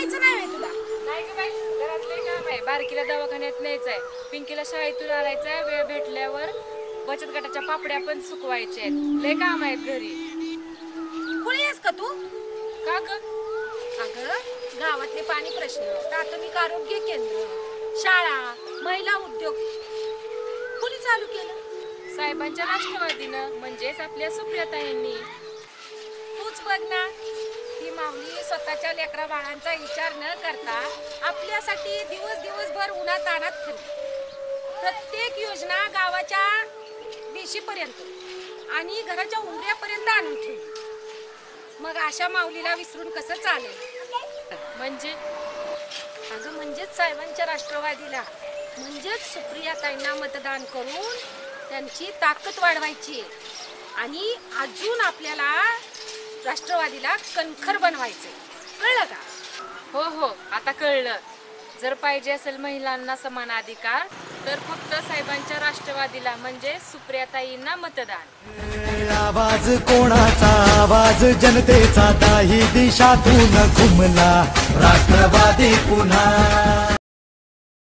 यायचं नाही तुला? नाही ग बाई, घरातले काम आहे. बारकीला दवाखान्यात न्यायचंय, पिंकीला शाळेतून आणायचंय, वेळ भेटल्यावर बचत गटाच्या पापड्या पण सुकवायच्या आहेत. लय काम आहेत घरी. कुणी आहेस का तू? का ग? अगं, गावातले पाणी प्रश्न, प्राथमिक आरोग्य केंद्र, शाळा, महिला उद्योग कुणी चालू केलं? साहेबांच्या राष्ट्रवादीनं, म्हणजेच आपल्या सुप्रियाताईंनी. तूच बघ ना, ही माऊली स्वतःच्या लेकरा बाळांचा विचार न करता आपल्यासाठी दिवसभर उन्हात तानात फिरते. प्रत्येक योजना गावाच्या देशीपर्यंत आणि घराच्या उंबऱ्यापर्यंत आणून ठेवली. मग अशा माऊलीला विसरून कसं चालेल? म्हणजे अगं, म्हणजेच साहेबांच्या राष्ट्रवादीला, म्हणजेच सुप्रियाताईंना मतदान करून त्यांची ताकद वाढवायची आणि अजून आपल्याला राष्ट्रवादीला कणखर बनवायचे. कळलं का? हो हो, आता कळलं. जर पाहिजे असेल महिलांना समान अधिकार तर फक्त साहेबांच्या राष्ट्रवादीला म्हणजे सुप्रियाताईंना मतदान. आवाज कोणाचा, आवाज जनतेचा, दाही दिशातून घुमला राष्ट्रवादी पुन्हा.